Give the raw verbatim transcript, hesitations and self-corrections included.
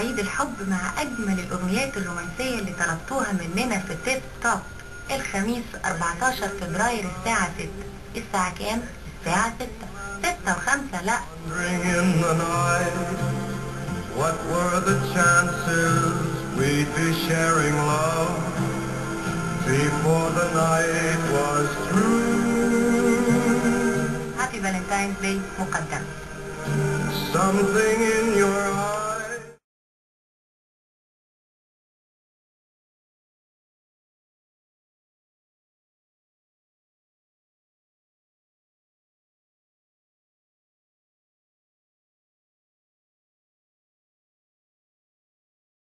عيد الحب مع أجمل الأغنيات الرومانسية اللي طلبتوها مننا في تيب توب الخميس أربعتاشر فبراير الساعة ستة. الساعة كام؟ الساعة ستة. ستة وخمسة لا. What were the chances we'd be sharing love before the night was through? Happy Valentine's Day مقدم. Something in your eyes